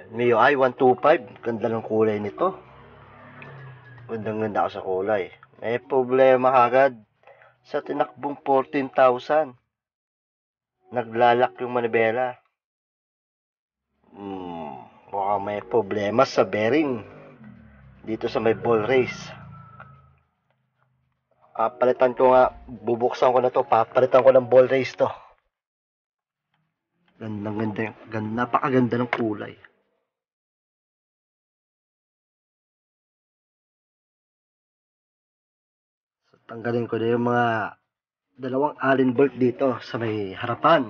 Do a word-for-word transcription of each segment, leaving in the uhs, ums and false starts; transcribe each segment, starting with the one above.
M I U I one twenty-five. Ganda ng kulay nito. Gandang ganda ako sa kulay. May problema kagad sa tinakbong fourteen thousand. Naglalak yung manibela. Hmm, mukhang may problema sa bearing dito sa may ball race. Papalitan ko nga, bubuksan ko na to, papalitan ko ng ball race to. Gandang ganda, ganda, napakaganda ng kulay. So, tanggalin ko na yung mga dalawang allen bolt dito sa may harapan.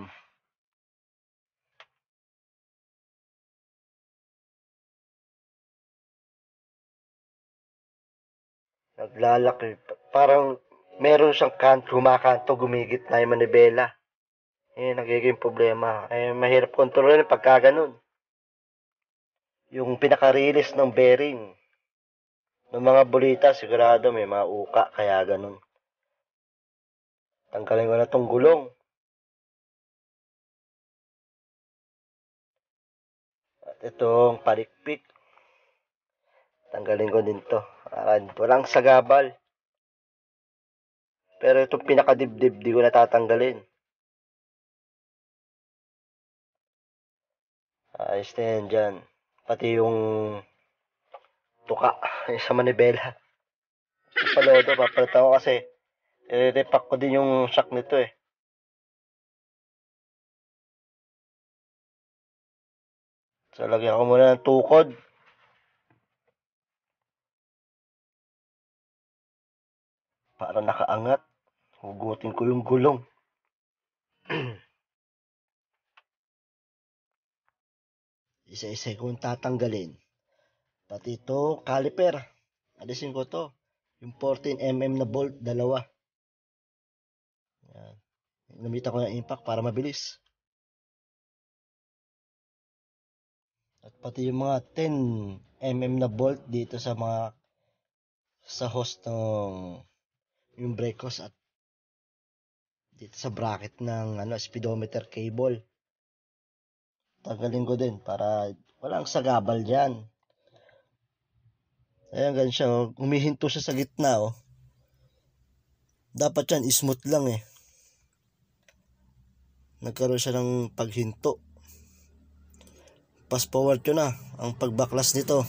Naglalaki, parang meron siyang kanto, humakanto, gumigit na yung manibela. Eh, nagiging problema. Eh, mahirap kontrolin pagka ganun. Yung pinaka-release ng bearing ng mga bulita, sigurado may mga uka, kaya ganun. Tanggalin ko na tong gulong. At itong palikpik. Tanggalin ko din to. Para walang sagabal. Pero itong pinakadibdib, di ko natatanggalin. Ayos na yan dyan. Pati yung tuka sa manibela. Palodo, papalitan ko kasi i-repack ko din yung shock nito eh. So, lagyan ko muna ng tukod. Para nakaangat. Hugutin ko yung gulong. Isa-isa kong tatanggalin. Pati ito, caliper. Alisin ko to. Yung fourteen millimeter na bolt, dalawa. Yan. Gamitan ko ng impact para mabilis. At pati yung mga ten millimeter na bolt dito sa mga sa hose ng yung brake hose at dito sa bracket ng ano speedometer cable. Tanggalin ko din para walang sagabal diyan. Ayan, ganun siya. Oh. Humihinto siya sa gitna. Oh. Dapat yan, smooth lang eh. Nagkaroon siya ng paghinto. Fast forward ko na ang pagbaklas nito.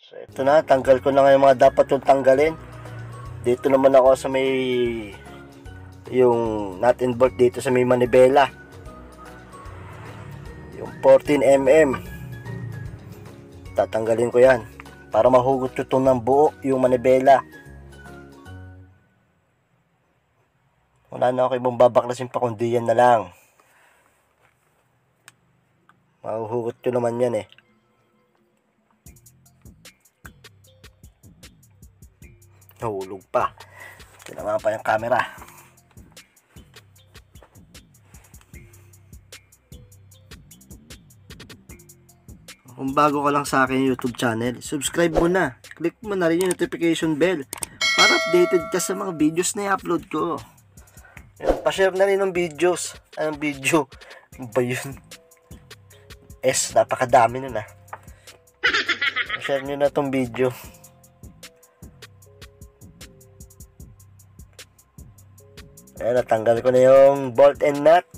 So ito na, tanggal ko na nga yung mga dapat yung tanggalin. Dito naman ako sa may yung nut and bolt dito sa may manibela. Yung fourteen millimeter. Tatanggalin ko yan para mahugot ko ito ng buo yung manibela. Wala na ako ibang babaklasin pa kundi yan na lang. Mahuhugot ko naman yan eh. Nahulog pa. Tinama pa yung camera. Kung bago ka lang sa akin YouTube channel, subscribe mo na. Click mo na rin yung notification bell para updated ka sa mga videos na i-upload ko. Yan, pa-share na rin ng videos. Anong video? Ano ba yun? S, napakadami nun ah. Pa-share nyo na tong video. Ayan, natanggal ko na yung bolt and nut.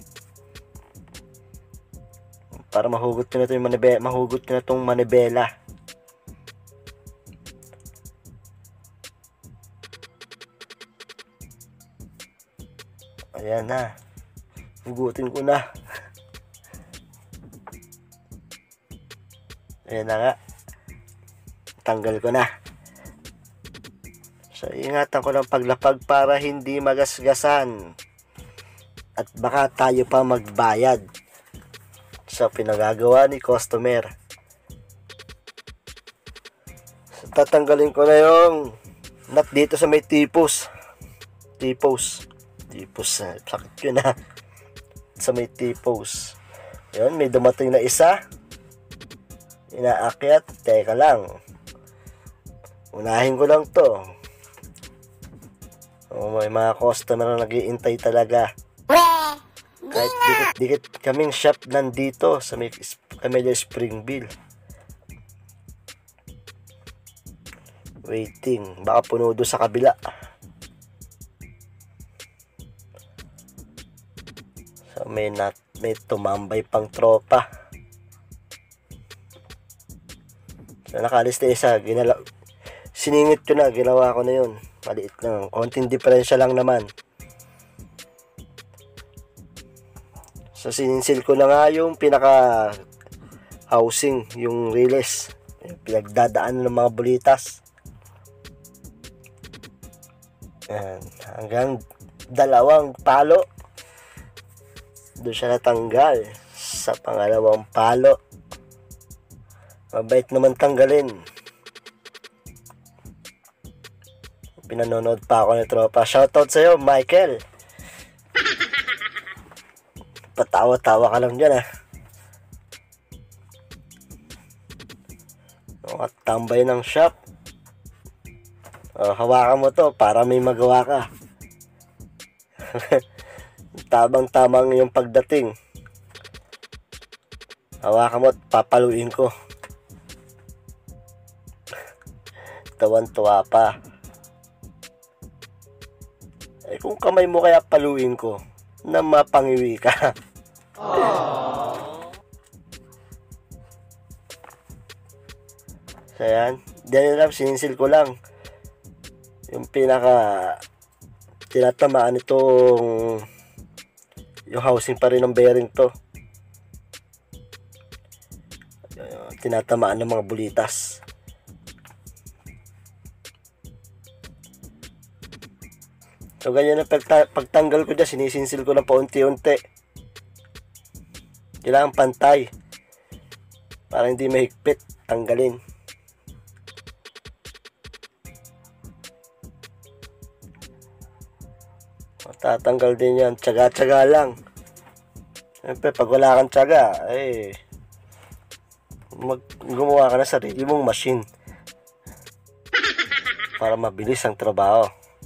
Para mahugot ko na ito yung manibela. Mahugot ko na itong manibela. Ayan na. Hugutin ko na. Ayan na nga. Tanggal ko na. So, ingatan ko ng paglapag para hindi magasgasan. At baka tayo pa magbayad sa pinagagawa ni customer. So, tatanggalin ko na yung nut dito sa may tipos. Tipos. Tipos. Sakit yun ha. Sa may tipos. Yun, may dumating na isa. Inaakyat. Teka lang. Unahin ko lang to. Oh, may mga customer na nag-iintay talaga. Kahit dikit-dikit kaming shop nandito sa may Camellia Springville. Waiting. Baka puno doon sa kabila. So, may, nat, may tumambay pang tropa. So, nakalis na isa. Ginala, siningit ko na. Ginawa ko na yun. Maliit lang. Konting diferensya lang naman. So, sininsil ko na nga yung pinaka housing. Yung riles. Yung pinagdadaan ng mga bulitas. Ayan. Hanggang dalawang palo. Doon siya natanggal sa pangalawang palo. Mabait naman tanggalin. Pinanonood pa ako ni tropa. Shoutout sa'yo, Michael. Patawa-tawa ka lang dyan ah. Mga tambay ng shop. Oh, hawakan mo to para may magawa ka. Tabang-tamang yung pagdating. Hawakan mo at papaluin ko. Tawan-tuwa pa. Eh kung kamay mo kaya paluin ko, na mapangiwi ka. So yan. Dahil lang, sininsil ko lang. Yung pinaka tinatamaan itong yung housing pa rin ng bearing to. Tinatamaan ng mga bulitas. So ganyan na pagta pagtanggal ko dyan, sinisinsil ko na paunti-unti. Kailangan pantay para hindi mahigpit. Tanggalin. Tatanggal din yan. Tsaga-tsaga lang. Siyempre pag wala kang tsaga, eh mag gumawa ka na sarili mong machine para mabilis ang trabaho.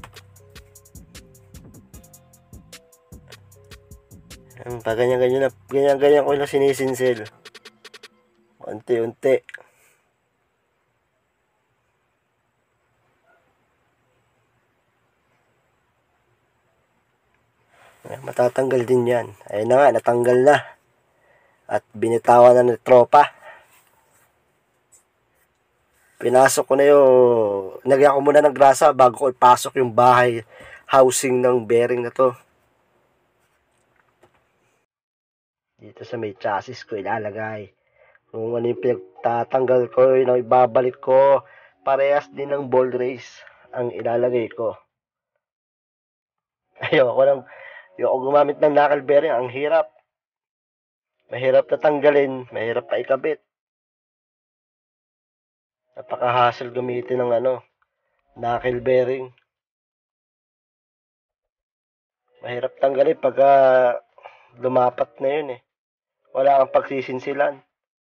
Pag ganyan-ganyan na, ganyan-ganyan ko lang sinisinsil. Unti-unti. Matatanggal din yan. Ayun na nga, natanggal na. At binitawan na ni tropa. Pinasok ko na yung, nagyan ko muna ng grasa bago ko ipasok yung bahay housing ng bearing na to. Dito sa may chassis ko ilalagay. Kung ano yung pinagtatanggal ko, yung ibabalik ko, parehas din ng ball race ang ilalagay ko. Ayoko lang, ayoko gumamit ng knuckle bearing, ang hirap. Mahirap na tanggalin, mahirap pa ikabit. Napaka-hassle gamitin ng ano, knuckle bearing. Mahirap tanggalin pagka lumapat na yun eh. Wala kang pagsisinsilan.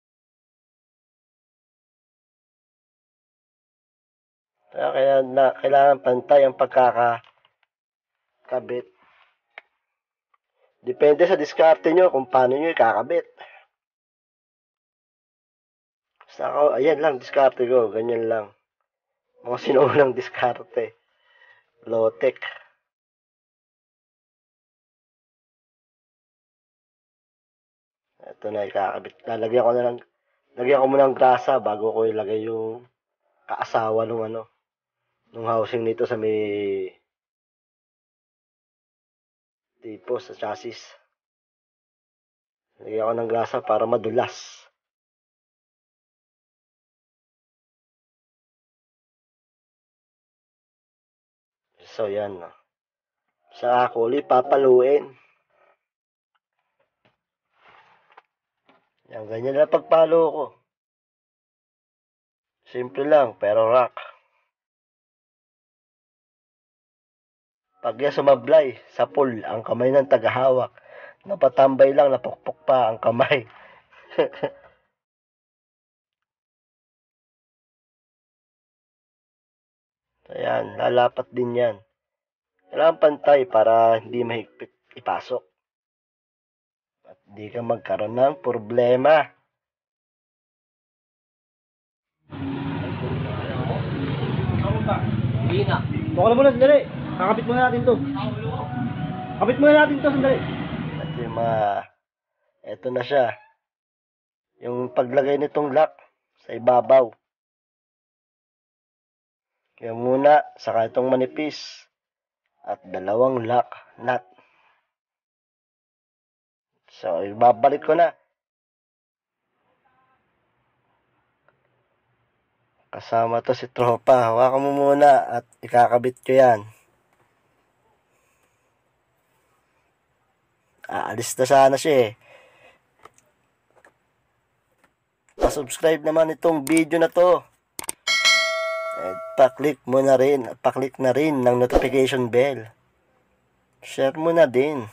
Kaya, kaya na, kailangan pantay ang pagkakakabit. Depende sa diskarte nyo kung paano nyo ikakabit. Basta ako, ayan lang, diskarte ko. Ganyan lang. Mga sinuunang diskarte. Low-tech. Ito na ikakabit. Lalagyan ko na lang, lagyan ko muna ng grasa bago ko ilagay yung kaasawa nung ano, nung housing nito sa may tipo sa chassis. Lagyan ko ng grasa para madulas. So yan. Sa ako ulit papaluin. Yan, ganyan na pagpalo ko. Simple lang, pero rock. Pag yan sumablay, sa pool, ang kamay ng tagahawak. Napatambay lang, napukpok pa ang kamay. Ayan, lalapat din yan. Kailangan pantay para hindi mahigpit ipasok. At di ka magkaroon ng problema. Hindi na. Baka na muna, sandali. Kakapit muna natin to. Kapit muna natin to, sandali. At yung mga, eto na siya. Yung paglagay nitong lock sa ibabaw. Kaya muna, saka itong manipis. At dalawang lock nut. So, ibabalik ko na. Kasama to si tropa. Hawakan mo muna at ikakabit ko yan. Aalis na sana siya eh. Pa-subscribe naman itong video na to. At pa-click mo na rin. At pa-click na rin ng notification bell. Share mo na din.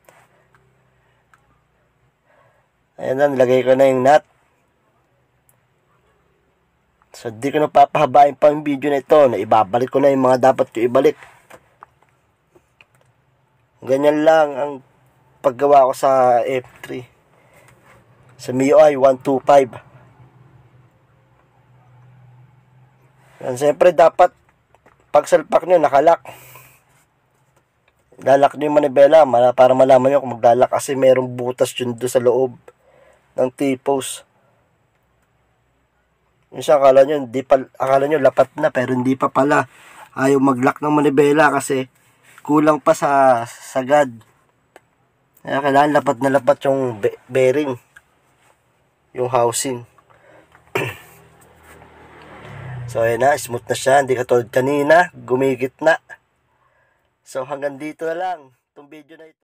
Ayan na, nilagay ko na yung nut. So, di ko na papahabain pa yung video na ito. Na ibabalik ko na yung mga dapat ko ibalik. Ganyan lang ang paggawa ko sa F three. Sa M I U I one two five. Yan, siyempre dapat pag salpak nyo, nakalak. Lalak nyo yung manibela para malaman nyo kung maglalak kasi merong butas yun doon sa loob ng T-post. Minsan akala nyo, hindi pa, akala nyo lapat na pero hindi pa pala. Ayaw mag-lock ng manibela kasi kulang pa sa sagad. Kaya kailangan lapat na lapat yung bearing. Yung housing. So ayan na, smooth na siya. Hindi katulad kanina, gumigit na. So hanggang dito na lang itong video na ito.